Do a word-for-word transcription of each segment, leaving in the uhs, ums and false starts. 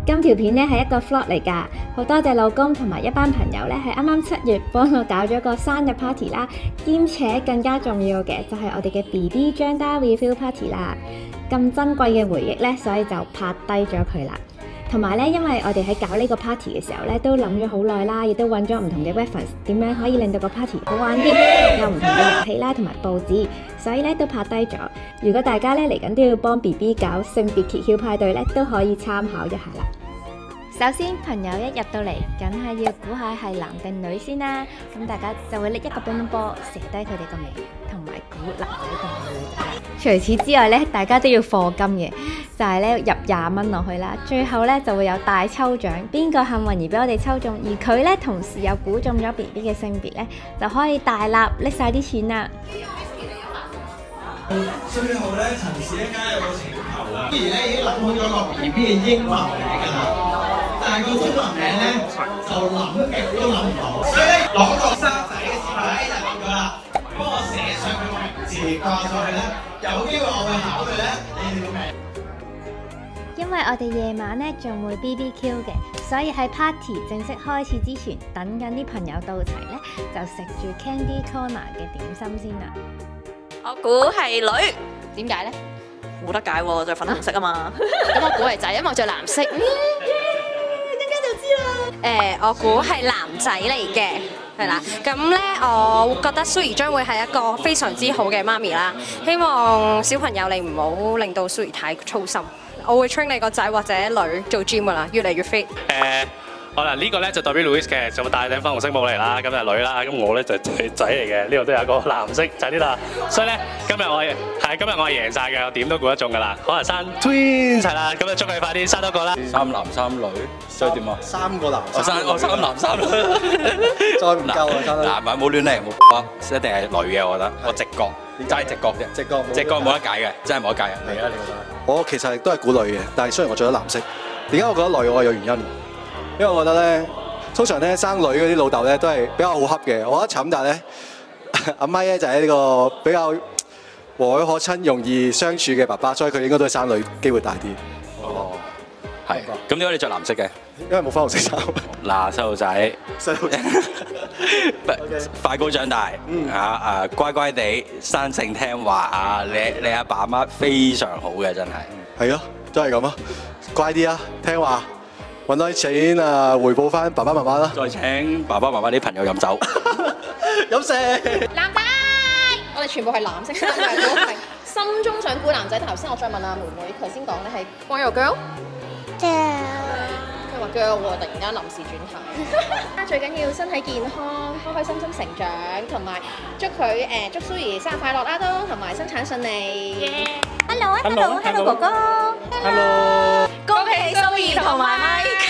今條片咧係一個 vlog 嚟㗎，好多謝老公同埋一班朋友咧係啱啱七月幫我搞咗個生日 party 啦，兼且更加重要嘅就係我哋嘅 B B 張家 reveal party 啦，咁珍貴嘅回憶咧，所以就拍低咗佢啦。同埋咧，因為我哋喺搞呢個 party 嘅時候咧，都諗咗好耐啦，亦都揾咗唔同嘅 reference，點樣可以令到個 party 好玩啲，有唔同嘅遊戲啦，同埋佈置，所以咧都拍低咗。如果大家咧嚟緊都要幫 B B 搞性別揭曉派對咧，都可以參考一下啦。首先，朋友一入到嚟，梗係要估下係男定女先啦。咁大家就會拎一個乒乓波，寫低佢哋個名，同埋估男仔定係女仔啦。除此之外咧，大家都要課金嘅，就係咧入廿蚊落去啦。最後咧就會有大抽獎，邊個幸運兒俾我哋抽中，而佢咧同時又估中咗 B B 嘅性別咧，就可以大立拎晒啲錢啦。 最後咧，陳氏一家有個請求啊，不如咧已經諗好咗個 B B 嘅英文名㗎啦。但係個中文名咧就諗極都諗唔到，所以咧攞個生仔嘅字牌就諗咗啦，幫我寫上佢個名字掛上去咧，有機會我會考慮咧你哋個名。 因為我哋夜晚咧仲會 B B Q 嘅，所以喺 party 正式開始之前，等緊啲朋友到齊咧，就食住 Candy Corner 嘅點心先啦。 我估係女，點解咧？冇得解喎，就粉紅色啊嘛。咁我估係仔，因為我着藍色。誒，我估係男仔嚟嘅，係啦。咁咧，我覺得 Suri 將會係一個非常之好嘅媽咪啦。希望小朋友你唔好令到 Suri 太操心。我會 train 你個仔或者女做 gym 噶啦，越嚟越 fit。 誒，好啦，呢個咧就代表 Louis 嘅，就戴頂粉紅色帽嚟啦，咁就女啦。咁我咧就係仔嚟嘅，呢度都有個藍色就係呢度。所以咧，今日我係係今日我係贏晒嘅，我點都估得中噶啦。可能生 twins 係啦，咁就祝佢快啲生多個啦。 三男三女，所以點啊？ 三個男， 我生我三男三女， 再唔夠啊！真係嗱，唔係冇亂嚟，冇一定係女嘅，我覺得。我直覺，齋直覺啫， 直覺直覺冇得解嘅，真係冇得解嘅。 嚟啊！你覺得？我其實都係估女嘅，但係雖然我着咗藍色，點解我覺得女？我有原因，因為我覺得咧，通常咧生女嗰啲老豆咧都係比較好恰嘅。我覺得慘達咧，阿咪咧就係呢個比較和藹可親、容易相處嘅爸爸，所以佢應該都係生女機會大啲。 哦，係。咁點解你着藍色嘅？ 因為冇粉紅色衫。 嗱，細路仔， 細路仔， 快高長大，啊啊乖乖地，生性聽話啊！你你阿爸阿媽非常好嘅，真係。 係咯，都係咁啊！乖啲啊，聽話，揾多啲錢啊，回報翻爸爸媽媽啦。 再請爸爸媽媽啲朋友飲酒。 飲食。 男仔，我哋全部係藍色衫嘅，都係心中想估男仔。頭先我再問阿妹妹，頭先講咧係 boy or girl？ girl。 佢話 girl 喎，突然間臨時轉頭。最緊要身體健康，開開心心成長，同埋祝佢誒祝 Suri 生日快樂啦都，同埋生產順利。 Hello 啊 ，Hello Hello 哥哥 ，Hello， 恭喜 Suri 同埋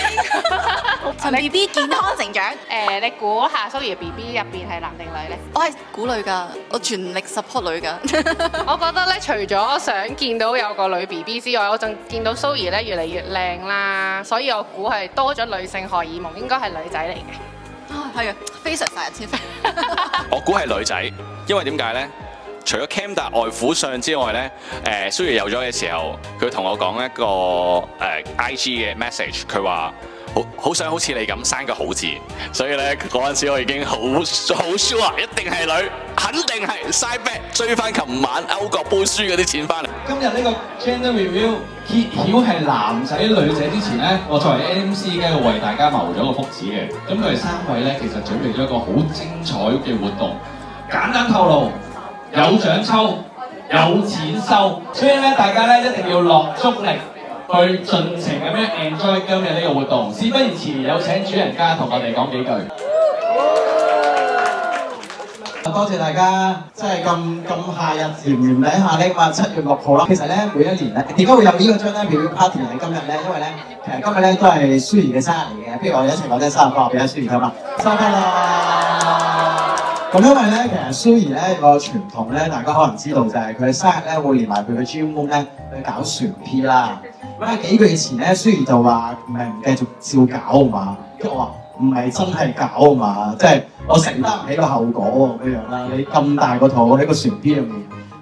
Mike， 陳 B B 健康成長。 誒，你估下 Suri B B 入邊係男定女咧？ 我係估女㗎，我全力 support 女㗎。 我覺得咧，除咗想見到有個女 B B 之外，我仲見到 Suri 咧越嚟越靚啦，所以我估係多咗女性荷爾蒙，應該係女仔嚟嘅。 啊，係啊，非常殺人千分。 我估係女仔，因為點解咧？除咗 Cam 達外父相之外咧，誒 Suri 有咗嘅時候，佢同我講一個誒、呃、I G 嘅 message， 佢話好好想好似你咁生個好字，所以咧嗰陣時我已經好好 sure 一定係女，肯定係 side bet 追翻琴晚歐國杯輸嗰啲錢翻嚟。 今日呢個 gender reveal 揭曉係男仔女仔之前咧，我作為 M C 嘅為大家謀咗個福祉嘅。咁佢哋三位咧其實準備咗一個好精彩嘅活動，簡單透露。有獎抽，有錢收，所以咧大家咧一定要落足力去盡情咁樣 enjoy 今日呢個活動。事不宜遲，有請主人家同我哋講幾句。 多謝大家，真係咁咁夏日炎炎底下咧，嘛七月六號啦。其實咧每一年咧，點解會有呢個張咧表 party 喺今日咧？因為咧其實今日咧都係 Suri 嘅生日嚟嘅。不如我哋一齊講聲生日快樂俾阿 Suri 聽嘛！生日快樂！咁因為咧，其實 Suri 咧個傳統咧，大家可能知道就係佢嘅生日咧會連埋佢嘅 gym room 咧去搞船 P 啦。咁啊幾個月前咧 ，Suri 就話唔係唔繼續照搞啊嘛，跟住我話唔係真係搞啊嘛，即係我承擔唔起個後果喎咁樣啦。你咁大個肚喺個船 P 入面，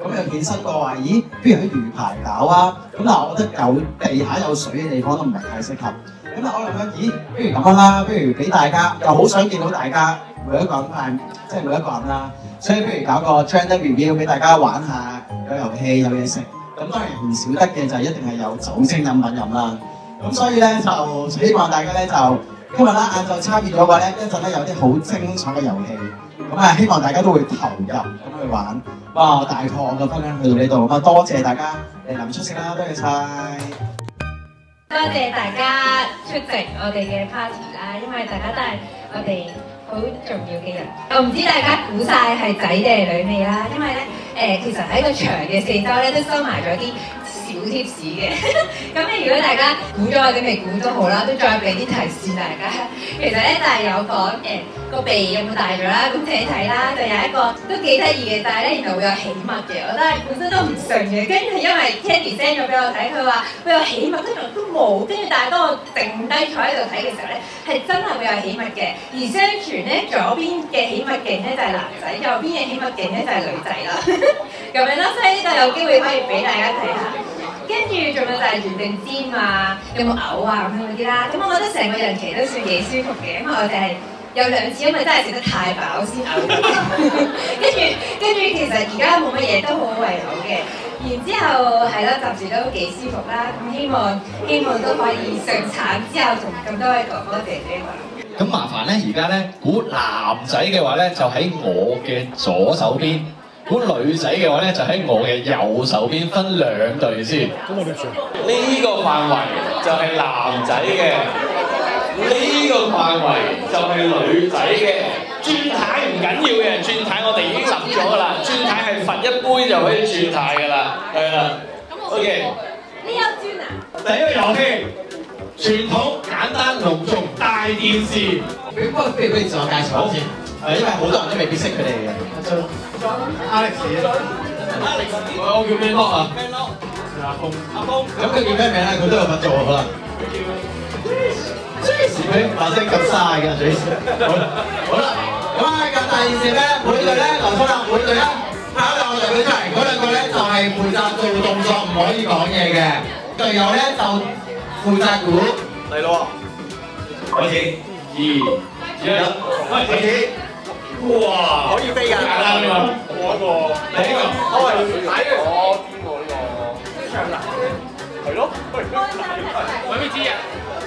咁又衍生過話，咦，不如喺魚排搞啊？咁但係我覺得有地下有水嘅地方都唔係太適合。咁但係我諗緊，咦，不如咁樣啦，不如俾大家又好想見到大家每一個人派，即係每一個人啦。所以不如搞個 gender review 俾大家玩下，有遊戲有嘢食。咁當然唔少得嘅就係一定係有酒精飲品飲啦。咁所以咧就希望大家咧就今日啦晏晝參與咗個咧一陣咧有啲好精彩嘅遊戲。咁啊希望大家都會投入咁去玩。哇！大概我嘅分享去到呢度，咁啊多謝大家嚟臨出席啦，多謝晒。 多謝大家出席我哋嘅 party 啦，因為大家都係我哋好重要嘅人。我唔知大家估晒係仔定係女未啦，因為咧誒、呃、其實喺個場嘅四周咧都收埋咗啲小貼士嘅。咁咧如果大家估咗或者未估都好啦，都再俾啲提示大家。其實咧就係、是、有講誒個鼻有冇大咗啦，咁睇睇啦，就有一個都幾得意嘅，但係咧原來會有起物嘅，我都係本身都唔信嘅。跟住因為 Candy send 咗俾我睇，佢話會有起物，跟住都冇，跟住但係當我定低坐喺度睇嘅時候咧，係真係會有起物嘅。而相傳咧左邊嘅起物勁咧就係男仔，右邊嘅起物勁咧就係女仔啦。咁樣啦，所以呢個有機會可以俾大家睇下。跟住仲有就係圓定尖啊，有冇嘔啊咁樣嗰啲啦。咁我覺得成個人其實都算幾舒服嘅，因為我哋係有兩次，因為真係食得太飽先嘔。跟住跟住其實而家冇乜嘢都好胃口嘅。然之後係啦，暫時都幾舒服啦。咁希望希望都可以上產之後同咁多位哥哥姐姐玩。 咁麻煩咧，而家咧估男仔嘅話咧，就喺我嘅左手邊；估女仔嘅話咧，就喺我嘅右手邊，分兩隊先。咁我哋算呢個範圍就係男仔嘅，呢個範圍就係女仔嘅。轉軚唔緊要嘅，轉軚我哋已經諗咗㗎啦。轉軚係罰一杯就可以轉軚㗎啦，係啦。OK。 你有轉啊？ 第一個遊戲。傳統簡單隆重大電視， 不過不如不如自我介紹先，誒，因為好多人都未必識佢哋嘅。Alex，Alex，我叫咩 lock 啊？咩 lock？阿峰。阿峰。咁佢叫咩名咧？佢都有份做可能。Tracy，佢把聲咁晒㗎 Tracy。好啦，好啦，咁啊，咁大電視咧，每隊咧，劉生啊，每隊咧派咗兩個隊出嚟，嗰兩個咧就係負責做動作，唔可以講嘢嘅。隊友咧就負責估嚟咯喎，開始，二、一，開始，哇，可以飛㗎，簡單㗎嘛，我一個，你呢個，我係睇嘅，我邊個呢個？長男，係咯，喂，邊支啊？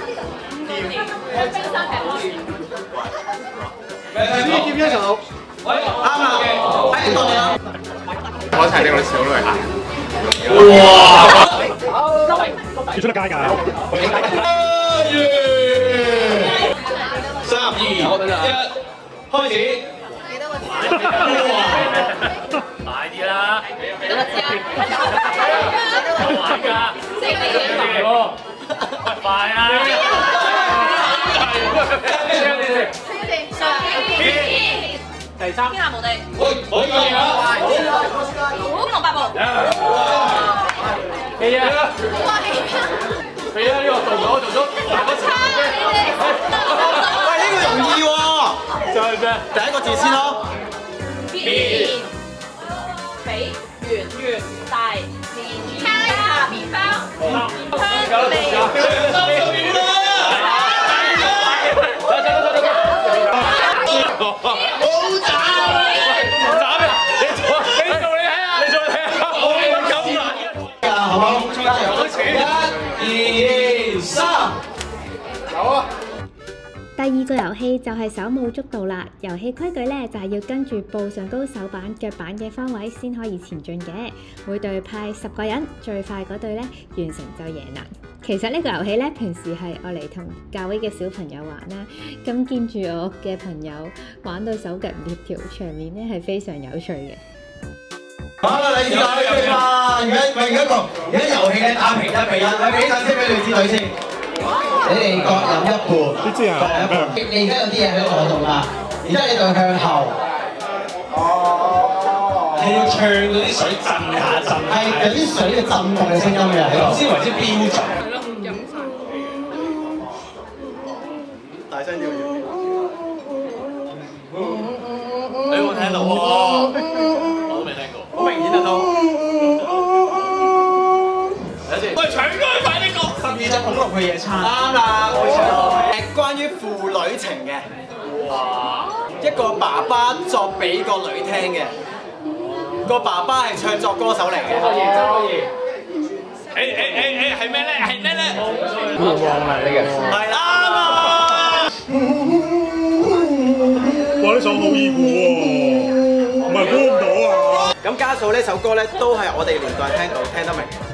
冰山平安，咩？劍一手，啱啦，喺度啦，我一齊拎我啲小女孩，哇！要出得街㗎！三二一，開始。幾多個字？大啲啦！幾多個字啊？快㗎！四個喎！快啊！第三。天下無敵。喂，可以啊！天龍八部。係啊！係啊！呢個做咗做咗，喂，呢個容易喎，就係咩？第一個字先咯。棉，比圓圓大棉花棉花香地。好慘！好慘啊！你做你做你睇下，你做你睇下，我唔敢啦。好唔好？加油！一、二、三，走啊！ 第二個遊戲就係手舞足蹈啦。遊戲規矩咧就係要跟住步上高手板、腳板嘅方位先可以前進嘅。每隊派十個人，最快嗰隊咧完成就贏啦。其實呢個遊戲咧平時係我嚟同教會嘅小朋友玩啦。咁見住我嘅朋友玩到手腳唔協調，場面咧係非常有趣嘅。 好啦，你試下你先啦。而家喂，而家個而家遊戲咧打平一比一，你俾曬先俾女子隊先。你哋各飲一半，各飲一半。你而家有啲嘢喺我度啦，而家你就向後。哦。你要唱到啲水震下震。係有啲水嘅震動嘅聲音嘅，咁先為之標準。係咯，飲曬。大聲啲喎。你有冇聽到喎？我都未聽過。好明顯聽到。 嘅野餐。 啱啦，冇錯。誒，關於父女情嘅。哇！一個爸爸作俾個女聽嘅，個爸爸係唱作歌手嚟嘅。可以，真可以。誒誒誒誒，係咩咧？係咩咧？願望嚟嘅。係啦。啱啊！ 哇！呢首好易估喎，唔係估唔到啊！ 咁加數呢首歌咧，都係我哋年代聽到聽得明嘅。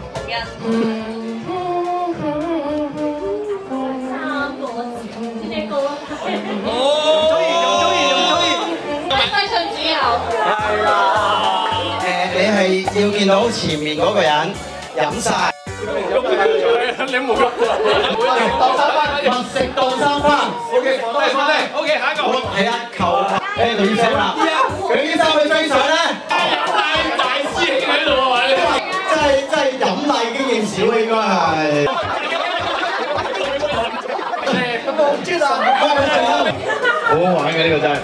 三個字，呢個啊！哦，中意，中意，中意。揮信之後。係啦。 誒，你係要見到前面嗰個人飲晒。 你冇喐。當三番，物食當三番。O K， 放低，放低。O K， 下一個。 係啊，球誒女手啦。佢啲衫去飛上咧。 大師兄喺度喎， 真係真係飲奶經驗少應該係。好好玩嘅呢個真係。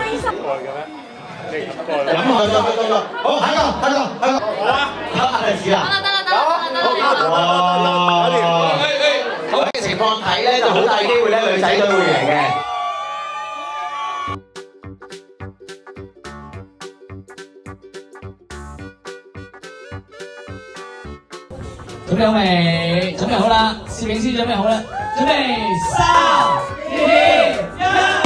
飲啊！得得得得，好，下一個，下一個，下一個。好啊，考利是啦。得啦得啦得啦。哇！好嘅情況睇咧，就好大機會咧，女仔都會贏嘅。 準備好未？準備好啦！攝影師準備好啦！準備三、二、一。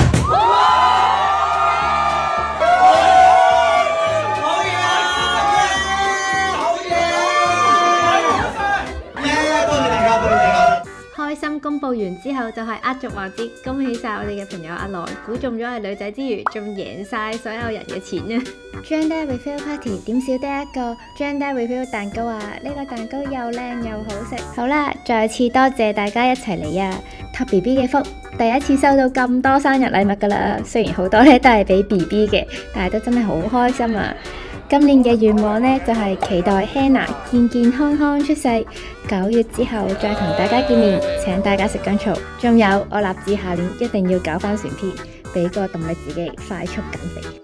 開心公佈完之後就係壓軸環節，恭喜晒我哋嘅朋友阿來，估中咗係女仔之餘，仲贏晒所有人嘅錢啊！Gender Reveal Party 點少得一個 Gender Reveal 蛋糕啊！呢個蛋糕又靚又好食。好啦，再次多謝大家一齊嚟啊！託 B B 嘅福，第一次收到咁多生日禮物噶啦，雖然好多咧都係俾 B B 嘅，但係都真係好開心啊！今年嘅願望呢，就係期待 Hannah 健健康康出世，九月之後再同大家見面，請大家食薑醋。仲有我立志下年一定要搞翻船 P，俾個動力自己快速減肥。